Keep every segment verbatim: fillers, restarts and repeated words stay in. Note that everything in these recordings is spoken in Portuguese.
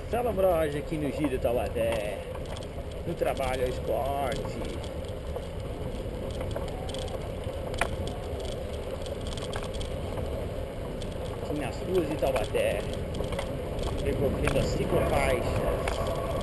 Marcelo Ambrosio aqui no Giro Taubaté, no Trabalho ao Esporte. Aqui nas ruas de Taubaté, percorrendo as ciclofaixas.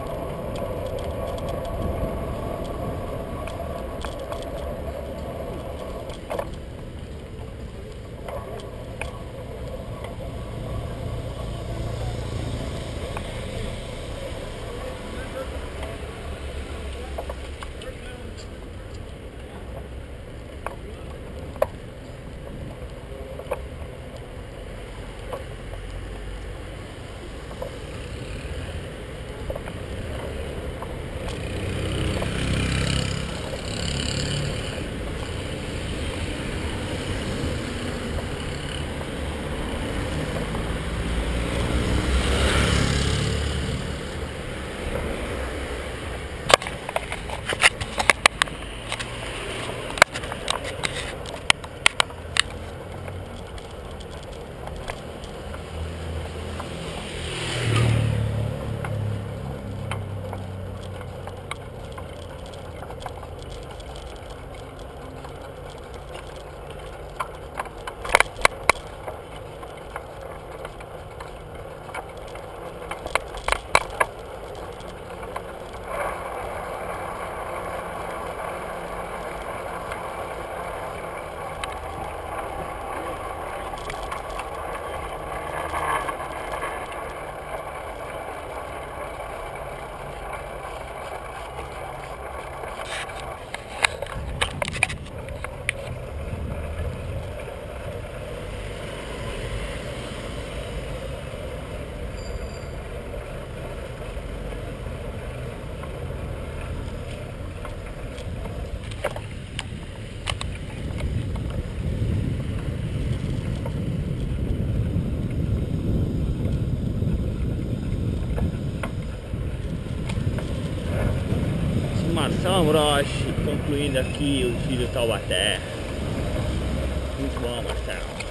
Marcelo Ambrosio concluindo aqui o Giro Taubaté. Muito bom, Marcelo.